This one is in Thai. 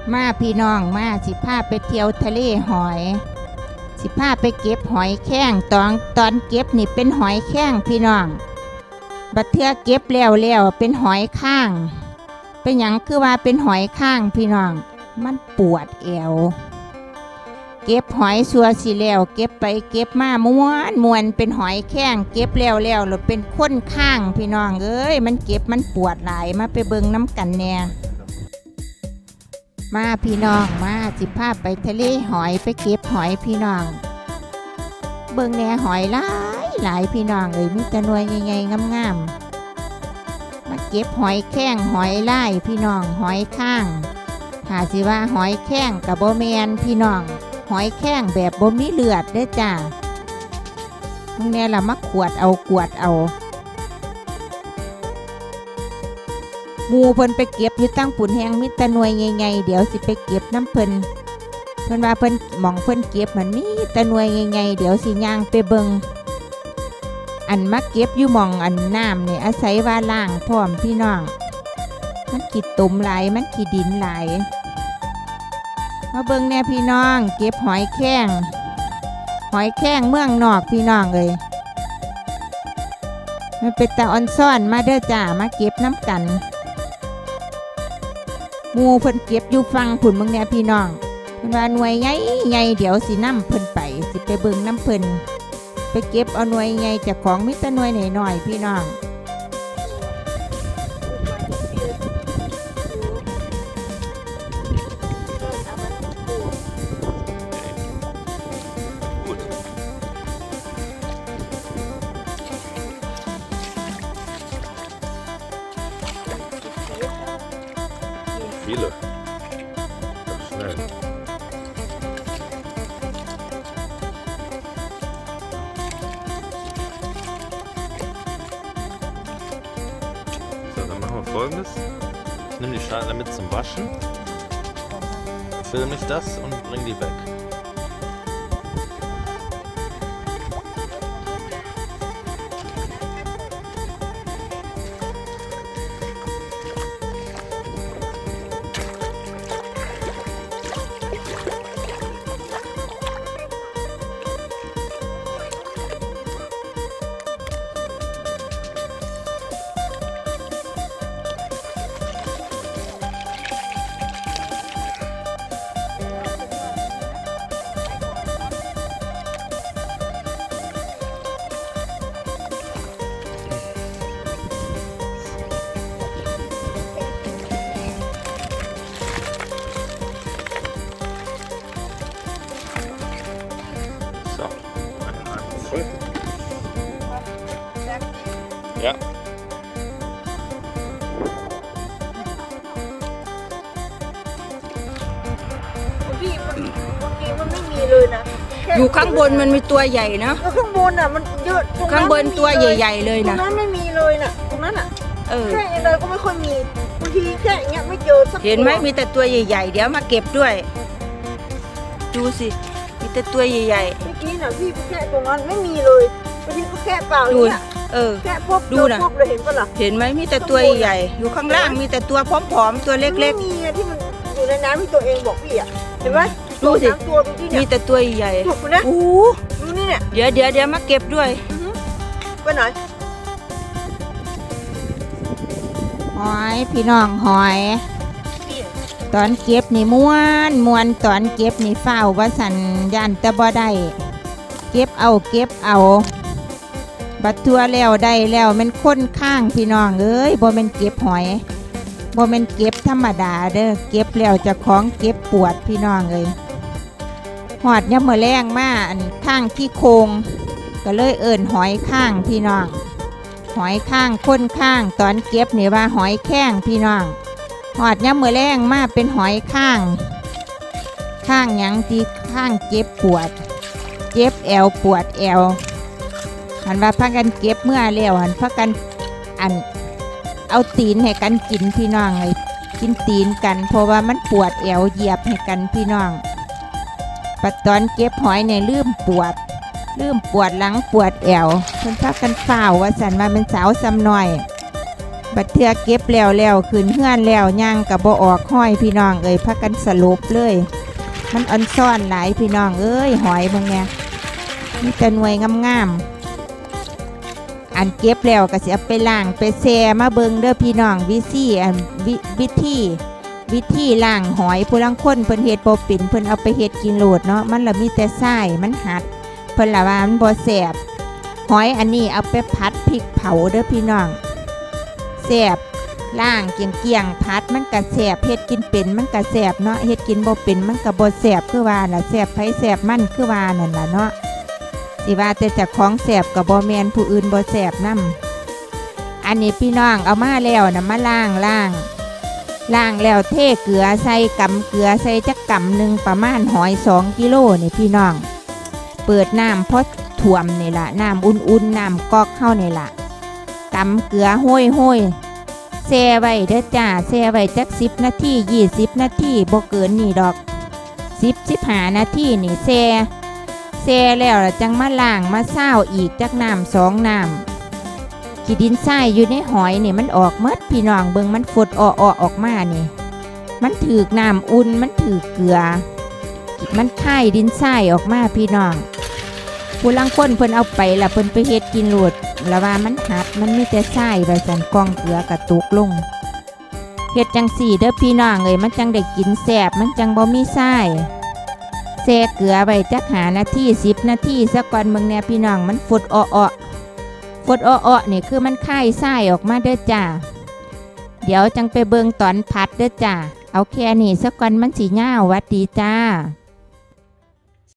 มาพี่น้องมาสิพาไปเที่ยวทะเลหอยสิพาไปเก็บหอยแข้งตอนเก็บนี่เป็นหอยแข้งพี่น้องบัดเทื่อเก็บแล้วเป็นหอยข้างเป็นหยังคือว่าเป็นหอยข้างพี่น้องมันปวดแอวเก็บหอยสัวสิแล้วเก็บไปเก็บมาม้วนเป็นหอยแข้งเก็บแล้วหรือเป็นข้นข้างพี่น้องเอ้ยมันเก็บมันปวดหลายมาไปเบิ่งน้ำกันแน่มาพี่น้องมาสิพาไปทะเลหอยไปเก็บหอยพี่น้องเบิ่งแน่หอยหลายพี่น้องเอ้ยมีแต่หน่วยใหญ่ๆงามๆมาเก็บหอยแข้งหอยลายพี่น้องหอยข้างหาสิว่าหอยแข้งกับบ่แมนพี่น้องหอยแข้งแบบบ่มีเลือดเด้อจ้ามึงแน่ละมาขวดเอาหมูเพิ่นไปเก็บอยู่ตั้งปุ่นแหงมิตรหน่วยใหญ่ๆเดี๋ยวสิไปเก็บน้ำเพิ่นว่าเพิ่นหม่องเพิ่นเก็บมันมีตะหน่วยใหญ่ๆเดี๋ยวสิย่างไปเบิงอันมาเก็บอยู่หม่องอันน้ำเนี่ยอาศัยว่าล่างพร้อมพี่น้องมันขี้ตุ่มหลายมันขี้ดินหลายมาเบิงแน่พี่น้องเก็บหอยแข้งเมืองนอกพี่น้องเลยมันเป็นตาอ่อนซ่อนมาเด้อจ้ามาเก็บน้ำกันหมูเพิ่นเก็บอยู่ฟังผุนเมืองแน่พี่น้องเพิ่นว่าหน่วยใหญ่เดี๋ยวสิน้ำเพิ่นไปสิไปเบิงน้ำเพิ่นไปเก็บเอาหน่วยใหญ่จากของมิตรหน่วยหน่อยพี่น้อง Viele. Schnell. So, dann machen wir Folgendes. Ich nehme die Schale mit zum Waschen, filme ich das und bring die weg. So, einmal voll. Ja. พี่มันบางทีมันไม่มีเลยนะอยู่ข้างบนมันมีตัวใหญ่นะข้างบนอ่ะมันเยอะข้างบนตัวใหญ่ๆเลยนะตรงนั้นไม่มีเลยนะตรงนั้นอ่ะแค่อะไรก็ไม่ค่อยมีบางทีแค่เงี้ยไม่เจอสักเห็นไหมมีแต่ตัวใหญ่ๆเดี๋ยวมาเก็บด้วยดูสิมีแต่ตัวใหญ่ๆเมื่อกี้น่ะพี่แค่ตรงนั้นไม่มีเลยบางทีก็แค่เปล่าดูนะแค่พบดูนะเห็นปะล่ะเห็นไหมมีแต่ตัวใหญ่อยู่ข้างล่างมีแต่ตัวผอมๆตัวเล็กๆมีที่มันอยู่ในน้ำที่ตัวเองบอกพี่อ่ะเห็นไหมดูสิตัวที่เนี่ยมีแต่ตัวใหญ่ถูกนะดูนี่เนี่ยเดี๋ยวมาเก็บด้วยไปไหนหอยพี่น้องหอยตอนเก็บนี่ม้วนตอนเก็บนี่เฝ้าว่าสันยันแต่บ่ได้เก็บเอาบัดทัวแล้วได้แล้วมันค้นข้างพี่น้องเอ้ยบ่แม่นเก็บหอยบ่แม่นเก็บธรรมดาเด้อเก็บแล้วจะของเก็บปวดพี่น้องเอ้ยหอดย่ำมื้อแรงมาอันข้างที่โคงก็เลยเอิ้นหอยข้างพี่น้องหอยข้างค้นข้างตอนเก็บนี่ว่าหอยแข้งพี่น้องหอดย่ำมื้อแรงมาเป็นหอยข้างหยังที่ข้างเจ็บปวดเจ็บแอวปวดแอวหันว่าพักกันเก็บเมื่อแล้วหันพักกันอันเอาตีนให้กันกินพี่น้องเลยกินตีนกันเพราะว่ามันปวดแอวเหยียบให้กันพี่น้องปัดตอนเก็บหอยเนี่ยลืมปวดหลังปวดแอวเพิ่นพักกันฝ้าวว่าสันมาเป็นสาวซ้ำหน่อยบัดเทือเก็บแล้วขึ้นเฮือนแล้วย่างกับบ่ออกห้อยพี่น้องเอ้ยพักกันสลบเลยมันอ่อนซ่อนหลายพี่น้องเอ้ยหอยมึงเนี่ยมีแต่หน่วยงามๆอันเก็บแล้วก็สิเอาไปล้างไปแช่มาเบิ่งเด้อพี่น้องวิธีล้างหอยผู้ลังคนเพิ่นเฮ็ดบ่เป็นเพิ่นเอาไปเฮ็ดกินโลดเนาะมันละมีแต่ทรายมันหัดเพิ่นละว่ามันบ่แซ่บหอยอันนี้เอาไปผัดพริกเผาเด้อพี่น้องแซ่บล้างเกลี่ยงผัดมันก็แซ่บเฮ็ดกินเป็นมันก็แซ่บเนาะเฮ็ดกินบ่เป็นมันก็บ่แซ่บคือว่าน่ะแซ่บไผแซ่บมันคือว่านั่นล่ะเนาะสิว่าแต่เจ้าของแซ่บก็บ่แม่นผู้อื่นบ่แซ่บนำอันนี้พี่น้องเอามาแล้วน่ะมาล้างแล้วเทเกลือใส่กำเกลือใส่จักกำหนึ่งประมาณหอย2 กิโลนี่พี่น้องเปิดน้ำพอท่วมนี่ล่ะน้ำอุ่นๆน้ำก๊อกเข้านี่ล่ะกำเกลือห้อยแช่ไว้เด้อจ้าแช่ไว้จัก10 นาที20 นาทีบ่เกินนี่ดอก10-15 นาทีนี่แช่แล้วจังมาล้างมาเศร้าอีกจักน้ำ2 น้ำขี้ดินทรายอยู่ในหอยนี่มันออกเมดพี่น้องเบิ่งมันฝดออกมานี่มันถือกน้ำอุ่นมันถือเกลือมันคายดินทรายออกมาพี่น้องผู้ลังคนเพิ่นเอาไปละเพิ่นไปเฮ็ดกินโลดละว่ามันหัดมันมีแต่ทรายไว้สั่นกองเกลือกระตุกลงเฮ็ดจังสี่เด้อพี่น้องเอ้ยมันจังได้กินแซ่บมันจังบ่มีทรายแช่เกลือไว้จัก5 นาที10 นาทีซะก่อนเบิ่งแน่พี่น้องมันฝดนี่คือมันคายทรายออกมาเด้อจ้าเดี๋ยวจังไปเบิ่งตอนผัดเด้อจ้าเอาแค่นี้ซะก่อนมันสิยาวหวัดดีจ้า